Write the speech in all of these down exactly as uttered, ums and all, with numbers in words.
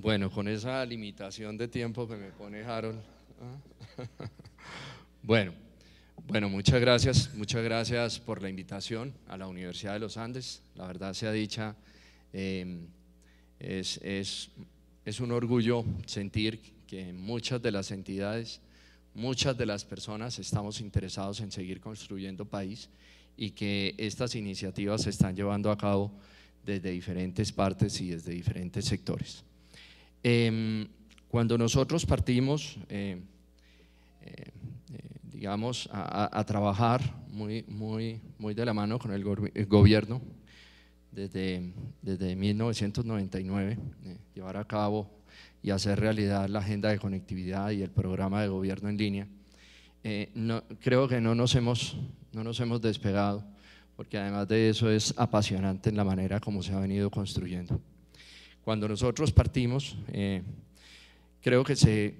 Bueno, con esa limitación de tiempo que me pone Harold. ¿Ah? Bueno, bueno, muchas gracias, muchas gracias por la invitación a la Universidad de los Andes. La verdad sea dicha, eh, es, es, es un orgullo sentir que muchas de las entidades, muchas de las personas estamos interesados en seguir construyendo país y que estas iniciativas se están llevando a cabo desde diferentes partes y desde diferentes sectores. Eh, cuando nosotros partimos, eh, eh, eh, digamos, a, a trabajar muy, muy, muy de la mano con el, go el gobierno, desde, desde mil novecientos noventa y nueve, eh, llevar a cabo y hacer realidad la agenda de conectividad y el programa de gobierno en línea, eh, no, creo que no nos, hemos, no nos hemos despegado, porque además de eso es apasionante en la manera como se ha venido construyendo. Cuando nosotros partimos, eh, creo que se,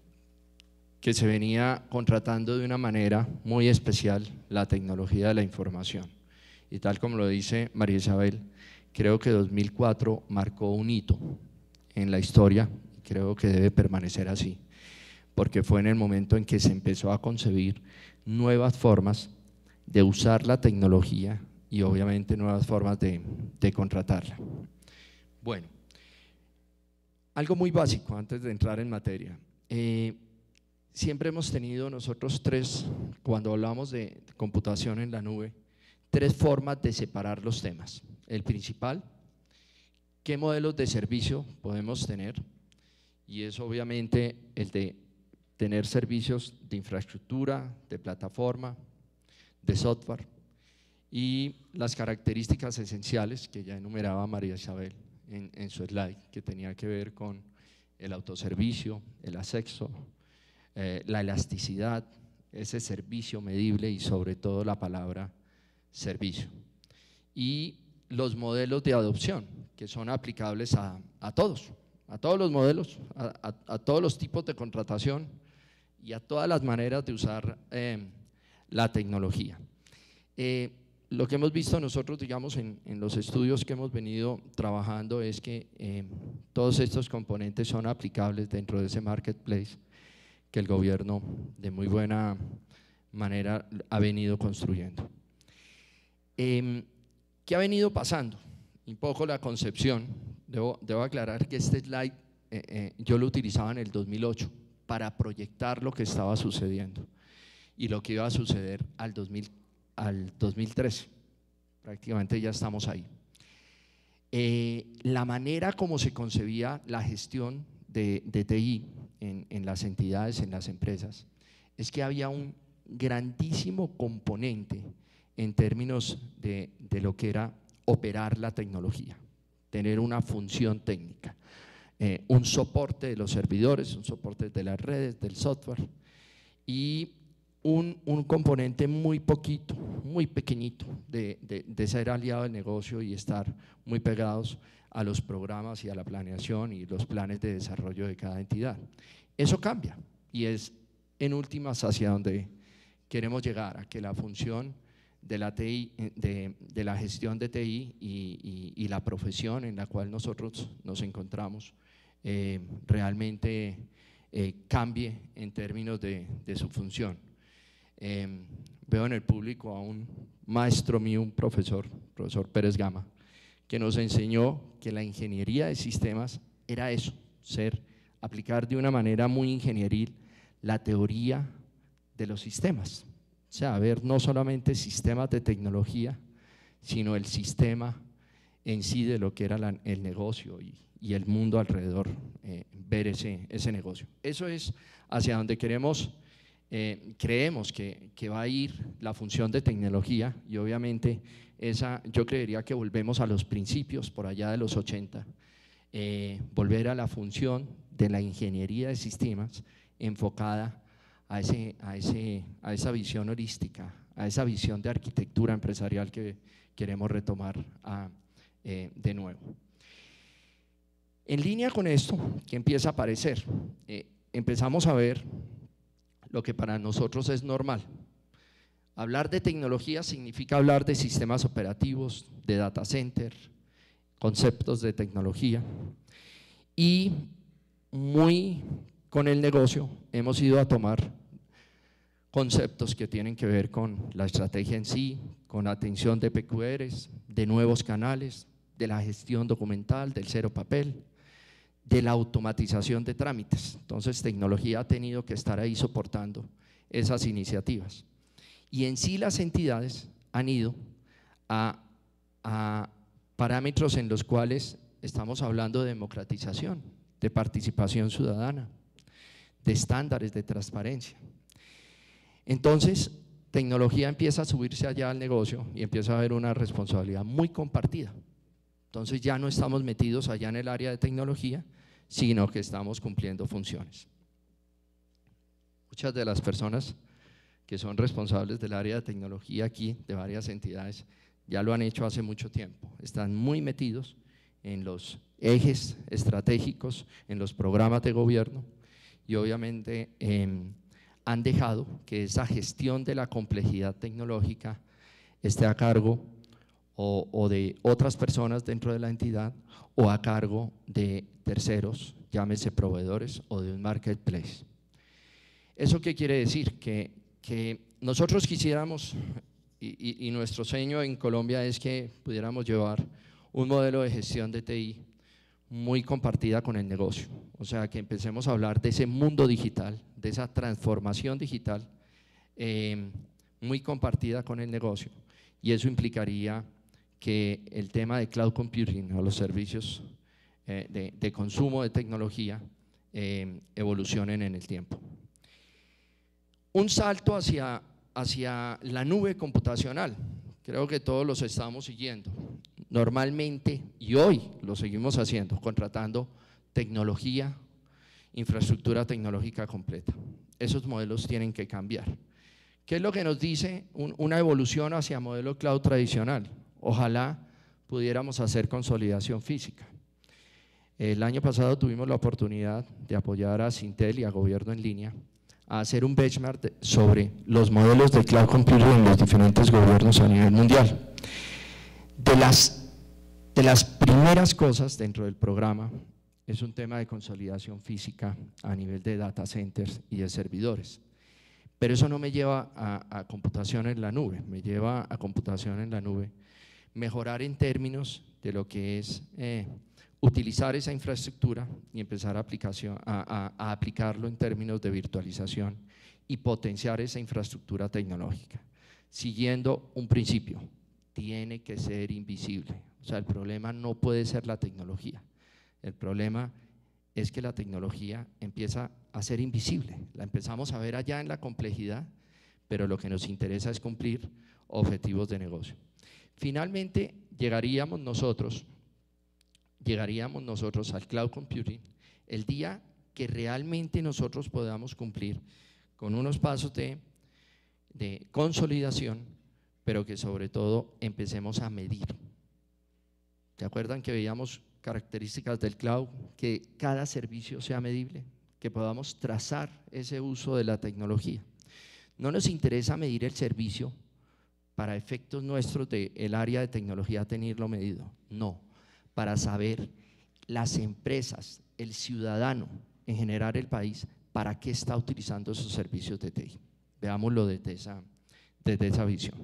que se venía contratando de una manera muy especial la tecnología de la información. Y tal como lo dice María Isabel, creo que dos mil cuatro marcó un hito en la historia y creo que debe permanecer así, porque fue en el momento en que se empezó a concebir nuevas formas de usar la tecnología y obviamente nuevas formas de, de contratarla. Bueno, algo muy básico antes de entrar en materia. Eh, siempre hemos tenido nosotros tres, cuando hablamos de computación en la nube, tres formas de separar los temas. El principal, qué modelos de servicio podemos tener, y es obviamente el de tener servicios de infraestructura, de plataforma, de software, y las características esenciales que ya enumeraba María Isabel en, en su slide, que tenía que ver con el autoservicio, el acceso, eh, la elasticidad, ese servicio medible y sobre todo la palabra servicio. Y los modelos de adopción, que son aplicables a, a todos, a todos los modelos, a, a, a todos los tipos de contratación y a todas las maneras de usar eh, la tecnología. Eh, lo que hemos visto nosotros, digamos, en, en los estudios que hemos venido trabajando es que eh, todos estos componentes son aplicables dentro de ese marketplace que el gobierno de muy buena manera ha venido construyendo. Eh, ¿Qué ha venido pasando? Un poco la concepción, debo, debo aclarar que este slide eh, eh, yo lo utilizaba en el dos mil ocho para proyectar lo que estaba sucediendo y lo que iba a suceder al dos mil, al dos mil trece, prácticamente ya estamos ahí. Eh, la manera como se concebía la gestión de, de T I en, en las entidades, en las empresas, es que había un grandísimo componente en términos de, de lo que era operar la tecnología, tener una función técnica, eh, un soporte de los servidores, un soporte de las redes, del software y un, un componente muy poquito, muy pequeñito de, de, de ser aliado del negocio y estar muy pegados a los programas y a la planeación y los planes de desarrollo de cada entidad. Eso cambia y es en últimas hacia donde queremos llegar, a que la función de la T I, de, de la gestión de T I y, y, y la profesión en la cual nosotros nos encontramos eh, realmente eh, cambie en términos de, de su función. Eh, veo en el público a un maestro mío, un profesor, profesor Pérez Gama, que nos enseñó que la ingeniería de sistemas era eso, ser, aplicar de una manera muy ingenieril la teoría de los sistemas. O sea, ver no solamente sistemas de tecnología, sino el sistema en sí de lo que era la, el negocio y, y el mundo alrededor, eh, ver ese, ese negocio. Eso es hacia donde queremos, eh, creemos que, que va a ir la función de tecnología y obviamente esa, yo creería que volvemos a los principios por allá de los ochenta, eh, volver a la función de la ingeniería de sistemas enfocada A, ese, a, ese, a esa visión holística, a esa visión de arquitectura empresarial que queremos retomar a, eh, de nuevo. En línea con esto, que empieza a aparecer, eh, empezamos a ver lo que para nosotros es normal. Hablar de tecnología significa hablar de sistemas operativos, de data center, conceptos de tecnología. y muy con el negocio hemos ido a tomar conceptos que tienen que ver con la estrategia en sí, con atención de P Q Rs, de nuevos canales, de la gestión documental, del cero papel, de la automatización de trámites. Entonces, tecnología ha tenido que estar ahí soportando esas iniciativas. Y en sí las entidades han ido a, a parámetros en los cuales estamos hablando de democratización, de participación ciudadana, de estándares de transparencia. Entonces, tecnología empieza a subirse allá al negocio y empieza a haber una responsabilidad muy compartida. Entonces ya no estamos metidos allá en el área de tecnología, sino que estamos cumpliendo funciones. Muchas de las personas que son responsables del área de tecnología aquí, de varias entidades, ya lo han hecho hace mucho tiempo. Están muy metidos en los ejes estratégicos, en los programas de gobierno y obviamente eh, han dejado que esa gestión de la complejidad tecnológica esté a cargo o, o de otras personas dentro de la entidad o a cargo de terceros, llámese proveedores o de un marketplace. ¿Eso qué quiere decir? Que, que nosotros quisiéramos, y, y, y nuestro sueño en Colombia es que pudiéramos llevar un modelo de gestión de T I muy compartida con el negocio, o sea que empecemos a hablar de ese mundo digital, de esa transformación digital eh, muy compartida con el negocio, y eso implicaría que el tema de cloud computing o los servicios eh, de, de consumo de tecnología eh, evolucionen en el tiempo. Un salto hacia, hacia la nube computacional, creo que todos los estamos siguiendo. Normalmente, y hoy lo seguimos haciendo, contratando tecnología, infraestructura tecnológica completa. Esos modelos tienen que cambiar. ¿Qué es lo que nos dice un, una evolución hacia modelo cloud tradicional? Ojalá pudiéramos hacer consolidación física. El año pasado tuvimos la oportunidad de apoyar a Sintel y a Gobierno en Línea a hacer un benchmark de, sobre los modelos de cloud computing en los diferentes gobiernos a nivel mundial. De las De las primeras cosas dentro del programa es un tema de consolidación física a nivel de data centers y de servidores, pero eso no me lleva a, a computación en la nube, me lleva a computación en la nube, mejorar en términos de lo que es eh, utilizar esa infraestructura y empezar a, aplicación, a, a, a aplicarlo en términos de virtualización y potenciar esa infraestructura tecnológica, siguiendo un principio: tiene que ser invisible. O sea, el problema no puede ser la tecnología, el problema es que la tecnología empieza a ser invisible, la empezamos a ver allá en la complejidad, pero lo que nos interesa es cumplir objetivos de negocio. Finalmente, llegaríamos nosotros, llegaríamos nosotros al cloud computing el día que realmente nosotros podamos cumplir con unos pasos de, de consolidación, pero que sobre todo empecemos a medir. ¿Se acuerdan que veíamos características del cloud? Que cada servicio sea medible, que podamos trazar ese uso de la tecnología. No nos interesa medir el servicio para efectos nuestros del área de tecnología, tenerlo medido, no, para saber las empresas, el ciudadano, en general el país, para qué está utilizando esos servicios de T I. Veámoslo desde esa, desde esa visión.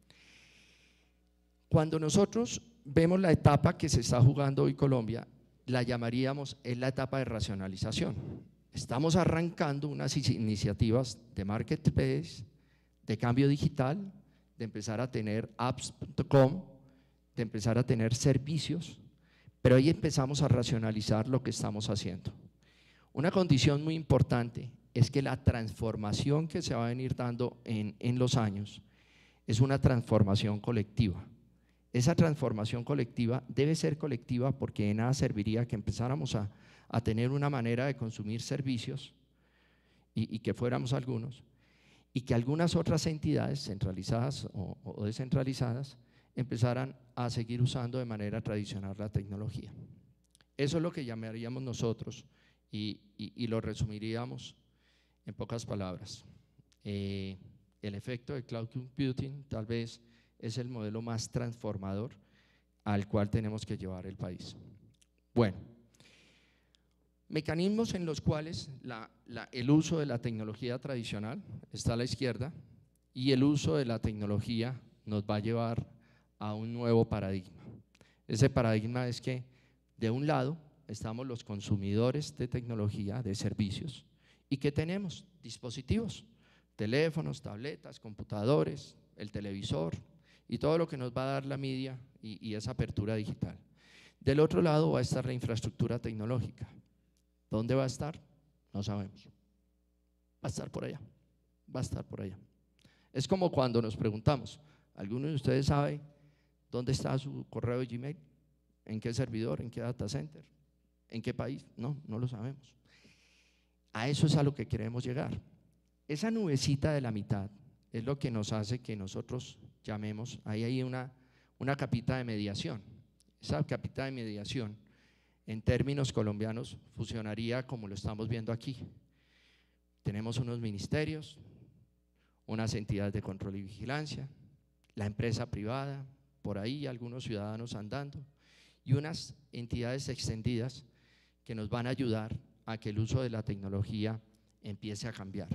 Cuando nosotros vemos la etapa que se está jugando hoy Colombia, la llamaríamos, es la etapa de racionalización. Estamos arrancando unas iniciativas de marketplace, de cambio digital, de empezar a tener apps punto com, de empezar a tener servicios, pero ahí empezamos a racionalizar lo que estamos haciendo. Una condición muy importante es que la transformación que se va a venir dando en, en los años es una transformación colectiva. Esa transformación colectiva debe ser colectiva porque de nada serviría que empezáramos a, a tener una manera de consumir servicios y, y que fuéramos algunos, y que algunas otras entidades centralizadas o, o descentralizadas empezaran a seguir usando de manera tradicional la tecnología. Eso es lo que llamaríamos nosotros y, y, y lo resumiríamos en pocas palabras. Eh, el efecto de cloud computing tal vez es el modelo más transformador al cual tenemos que llevar el país. Bueno, Mecanismos en los cuales la, la, el uso de la tecnología tradicional está a la izquierda y el uso de la tecnología nos va a llevar a un nuevo paradigma. Ese paradigma es que de un lado estamos los consumidores de tecnología, de servicios, y que tenemos dispositivos, teléfonos, tabletas, computadores, el televisor y todo lo que nos va a dar la media y, y esa apertura digital. Del otro lado va a estar la infraestructura tecnológica. ¿Dónde va a estar? No sabemos. Va a estar por allá, va a estar por allá. Es como cuando nos preguntamos, ¿alguno de ustedes sabe dónde está su correo de Gmail? ¿En qué servidor? ¿En qué data center? ¿En qué país? No, no lo sabemos. A eso es a lo que queremos llegar. Esa nubecita de la mitad es lo que nos hace que nosotros llamemos, ahí hay una, una capita de mediación. Esa capita de mediación, en términos colombianos, funcionaría como lo estamos viendo aquí. Tenemos unos ministerios, unas entidades de control y vigilancia, la empresa privada, por ahí algunos ciudadanos andando, y unas entidades extendidas que nos van a ayudar a que el uso de la tecnología empiece a cambiar.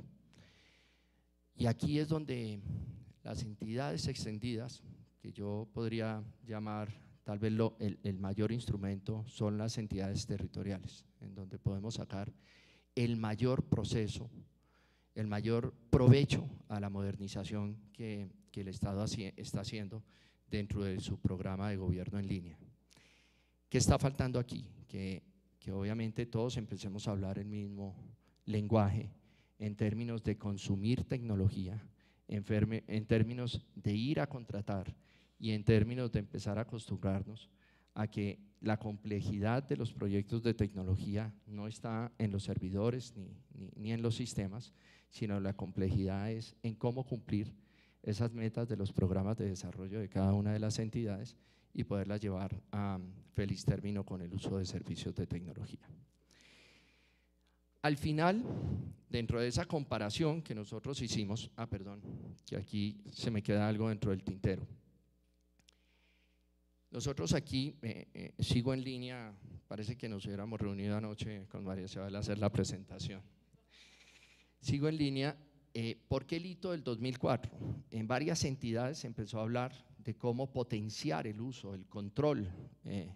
Y aquí es donde las entidades extendidas, que yo podría llamar tal vez lo, el, el mayor instrumento, son las entidades territoriales, en donde podemos sacar el mayor proceso, el mayor provecho a la modernización que, que el Estado haci, está haciendo dentro de su programa de gobierno en línea. ¿Qué está faltando aquí? Que, que obviamente todos empecemos a hablar el mismo lenguaje en términos de consumir tecnología, en, ferme, en términos de ir a contratar y en términos de empezar a acostumbrarnos a que la complejidad de los proyectos de tecnología no está en los servidores ni, ni, ni en los sistemas, sino la complejidad es en cómo cumplir esas metas de los programas de desarrollo de cada una de las entidades y poderlas llevar a feliz término con el uso de servicios de tecnología. Al final, dentro de esa comparación que nosotros hicimos, ah, perdón, que aquí se me queda algo dentro del tintero. Nosotros aquí, eh, eh, sigo en línea, parece que nos hubiéramos reunido anoche con María Isabel a hacer la presentación. Sigo en línea, eh, porque el hito del dos mil cuatro, en varias entidades se empezó a hablar de cómo potenciar el uso, el control, eh,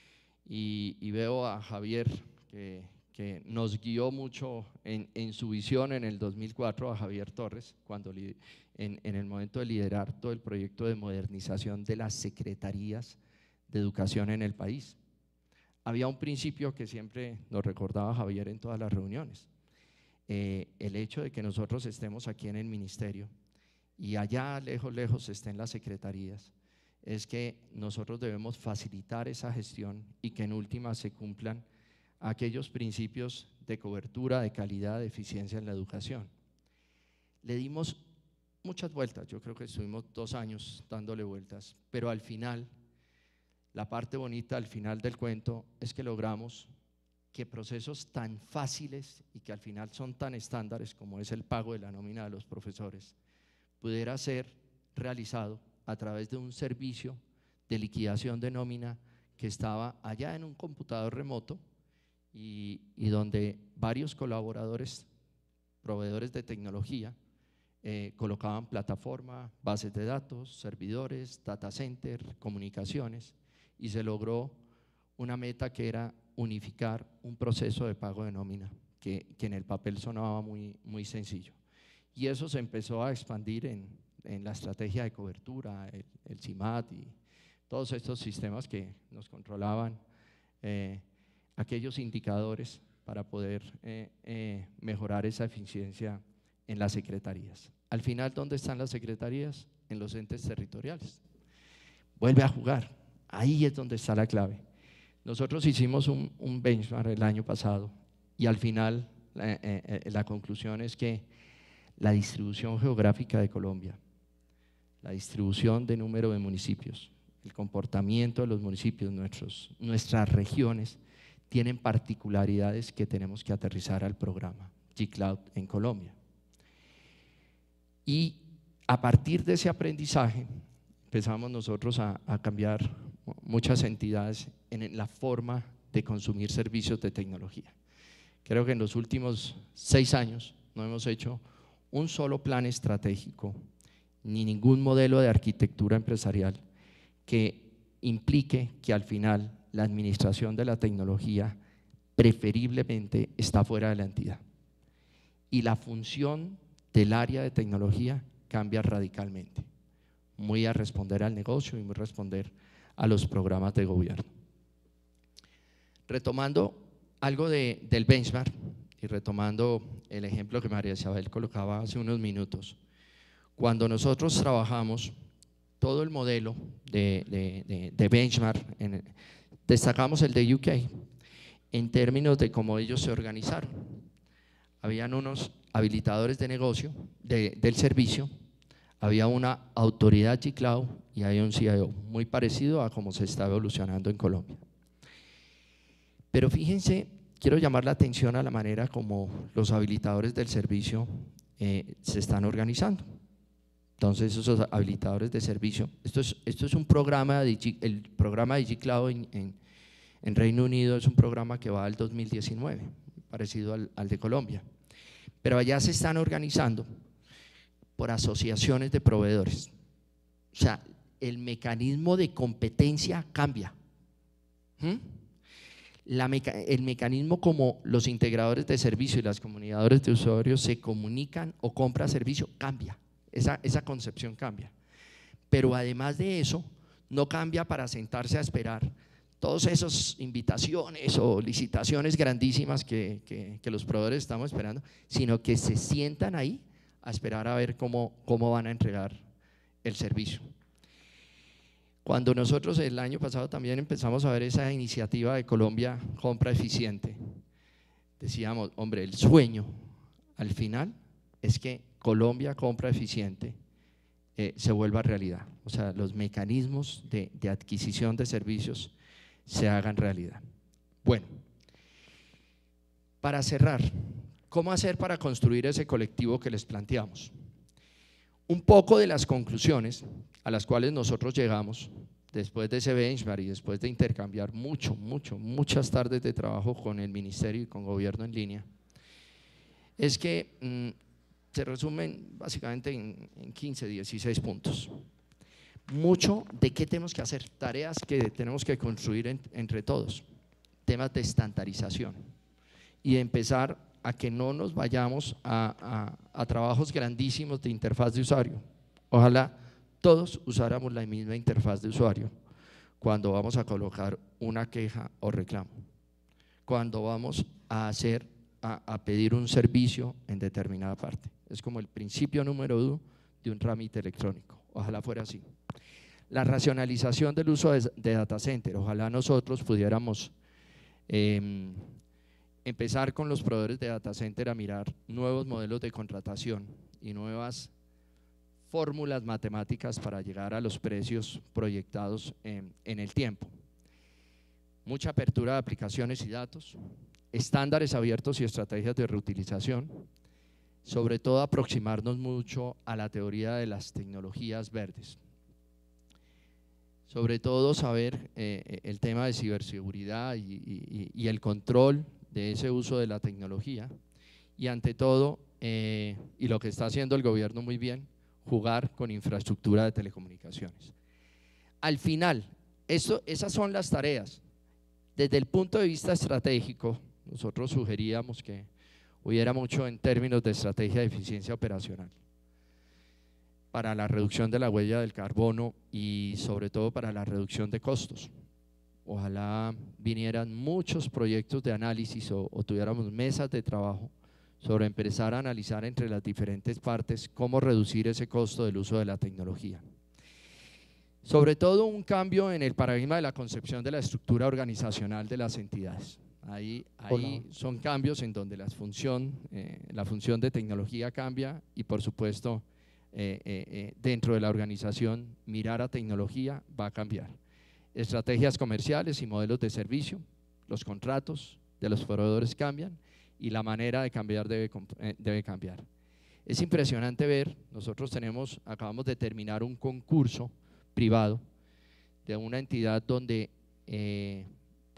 y, y veo a Javier que, que nos guió mucho en, en su visión en el dos mil cuatro, a Javier Torres, cuando en, en el momento de liderar todo el proyecto de modernización de las secretarías de educación en el país. Había un principio que siempre nos recordaba Javier en todas las reuniones, eh, el hecho de que nosotros estemos aquí en el ministerio y allá lejos, lejos estén las secretarías, es que nosotros debemos facilitar esa gestión y que en última se cumplan aquellos principios de cobertura, de calidad, de eficiencia en la educación. Le dimos muchas vueltas, yo creo que estuvimos dos años dándole vueltas, pero al final, la parte bonita al final del cuento es que logramos que procesos tan fáciles y que al final son tan estándares como es el pago de la nómina de los profesores, pudiera ser realizado a través de un servicio de liquidación de nómina que estaba allá en un computador remoto y, y donde varios colaboradores, proveedores de tecnología, eh, colocaban plataforma, bases de datos, servidores, data center, comunicaciones, y se logró una meta que era unificar un proceso de pago de nómina que, que en el papel sonaba muy, muy sencillo. Y eso se empezó a expandir en, en la estrategia de cobertura, el, el C I M A T y todos estos sistemas que nos controlaban eh, aquellos indicadores para poder eh, eh, mejorar esa eficiencia en las secretarías. Al final, ¿dónde están las secretarías? En los entes territoriales. Vuelve a jugar, ahí es donde está la clave. Nosotros hicimos un, un benchmark el año pasado y al final eh, eh, la conclusión es que la distribución geográfica de Colombia, la distribución de número de municipios, el comportamiento de los municipios, nuestros, nuestras regiones, tienen particularidades que tenemos que aterrizar al programa G Cloud en Colombia. Y a partir de ese aprendizaje empezamos nosotros a, a cambiar muchas entidades en la forma de consumir servicios de tecnología. creo que en los últimos seis años no hemos hecho un solo plan estratégico ni ningún modelo de arquitectura empresarial que implique que al final la administración de la tecnología preferiblemente está fuera de la entidad y la función del área de tecnología cambia radicalmente, muy a responder al negocio y muy a responder a los programas de gobierno. Retomando algo de, del benchmark y retomando el ejemplo que María Isabel colocaba hace unos minutos, cuando nosotros trabajamos todo el modelo de, de, de, de benchmark, en, destacamos el de U K en términos de cómo ellos se organizaron. Habían unos habilitadores de negocio, de, del servicio, había una autoridad G-Cloud y había un C I O, muy parecido a cómo se está evolucionando en Colombia. Pero fíjense, quiero llamar la atención a la manera como los habilitadores del servicio eh, se están organizando. Entonces, esos habilitadores de servicio, esto es, esto es un programa, de G, el programa de G-Cloud en, en, en Reino Unido es un programa que va al dos mil diecinueve, parecido al, al de Colombia. Pero allá se están organizando por asociaciones de proveedores. O sea, el mecanismo de competencia cambia. ¿Mm? La meca el mecanismo como los integradores de servicio y las comunidades de usuarios se comunican o compran servicio cambia. Esa, esa concepción cambia, pero además de eso no cambia para sentarse a esperar todas esas invitaciones o licitaciones grandísimas que, que, que los proveedores estamos esperando, sino que se sientan ahí a esperar a ver cómo, cómo van a entregar el servicio. Cuando nosotros el año pasado también empezamos a ver esa iniciativa de Colombia Compra Eficiente, decíamos, hombre, el sueño al final es que Colombia Compra Eficiente eh, se vuelva realidad, o sea, los mecanismos de, de adquisición de servicios se hagan realidad. Bueno, para cerrar, ¿cómo hacer para construir ese colectivo que les planteamos? Un poco de las conclusiones a las cuales nosotros llegamos después de ese benchmark y después de intercambiar mucho, mucho, muchas tardes de trabajo con el ministerio y con gobierno en línea, es que mmm, se resumen básicamente en, en quince, dieciséis puntos. Mucho de qué tenemos que hacer, tareas que tenemos que construir en, entre todos, temas de estandarización y de empezar a que no nos vayamos a, a, a trabajos grandísimos de interfaz de usuario. Ojalá todos usáramos la misma interfaz de usuario cuando vamos a colocar una queja o reclamo, cuando vamos a hacer A, a pedir un servicio en determinada parte. Es como el principio número uno de un trámite electrónico, ojalá fuera así. La racionalización del uso de, de data center, ojalá nosotros pudiéramos eh, empezar con los proveedores de data center a mirar nuevos modelos de contratación y nuevas fórmulas matemáticas para llegar a los precios proyectados en, en el tiempo. Mucha apertura de aplicaciones y datos, estándares abiertos y estrategias de reutilización, sobre todo aproximarnos mucho a la teoría de las tecnologías verdes, sobre todo saber eh, el tema de ciberseguridad y, y, y el control de ese uso de la tecnología y ante todo, eh, y lo que está haciendo el gobierno muy bien, jugar con infraestructura de telecomunicaciones. Al final, eso, esas son las tareas. Desde el punto de vista estratégico, nosotros sugeríamos que hubiera mucho en términos de estrategia de eficiencia operacional para la reducción de la huella del carbono y sobre todo para la reducción de costos. Ojalá vinieran muchos proyectos de análisis o, o tuviéramos mesas de trabajo sobre empezar a analizar entre las diferentes partes cómo reducir ese costo del uso de la tecnología. Sobre todo un cambio en el paradigma de la concepción de la estructura organizacional de las entidades. Ahí, ahí son cambios en donde la función, eh, la función de tecnología cambia y por supuesto eh, eh, eh, dentro de la organización mirar a tecnología va a cambiar. Estrategias comerciales y modelos de servicio, los contratos de los proveedores cambian y la manera de cambiar debe, eh, debe cambiar. Es impresionante ver, nosotros tenemos, acabamos de terminar un concurso privado de una entidad donde eh,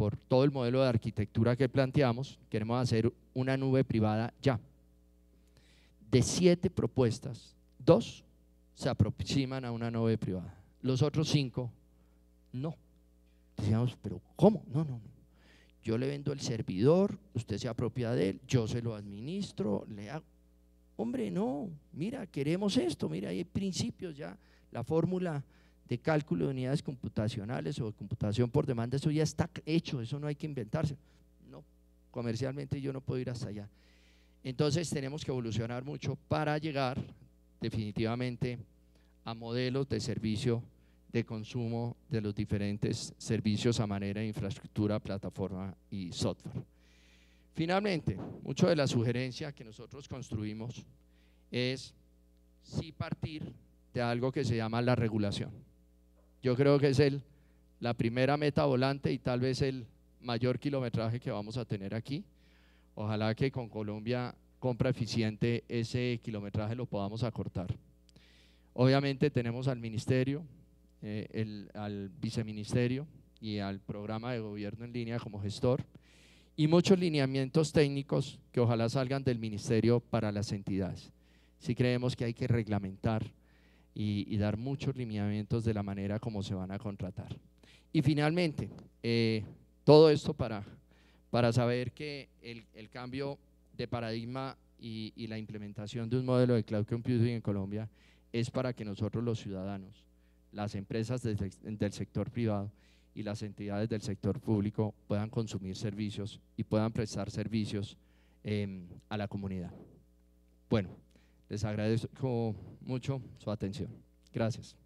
por todo el modelo de arquitectura que planteamos, queremos hacer una nube privada ya. De siete propuestas, dos se aproximan a una nube privada, los otros cinco no. Decíamos, pero ¿cómo? No, no, no. Yo le vendo el servidor, usted se apropia de él, yo se lo administro, le hago. Hombre, no, mira, queremos esto, mira, hay principios ya, la fórmula de cálculo de unidades computacionales o de computación por demanda, eso ya está hecho, eso no hay que inventarse. No, comercialmente yo no puedo ir hasta allá. Entonces tenemos que evolucionar mucho para llegar definitivamente a modelos de servicio de consumo de los diferentes servicios a manera de infraestructura, plataforma y software. Finalmente, mucho de la sugerencia que nosotros construimos es sí partir de algo que se llama la regulación. Yo creo que es el, la primera meta volante y tal vez el mayor kilometraje que vamos a tener aquí. Ojalá que con Colombia compra eficiente ese kilometraje lo podamos acortar. Obviamente tenemos al ministerio, eh, el, al viceministerio y al programa de gobierno en línea como gestor, y muchos lineamientos técnicos que ojalá salgan del ministerio para las entidades. Sí creemos que hay que reglamentar y, y dar muchos lineamientos de la manera como se van a contratar. Y finalmente, eh, todo esto para, para saber que el, el cambio de paradigma y, y la implementación de un modelo de cloud computing en Colombia es para que nosotros los ciudadanos, las empresas del, del sector privado y las entidades del sector público puedan consumir servicios y puedan prestar servicios eh, a la comunidad. Bueno, les agradezco mucho su atención. Gracias.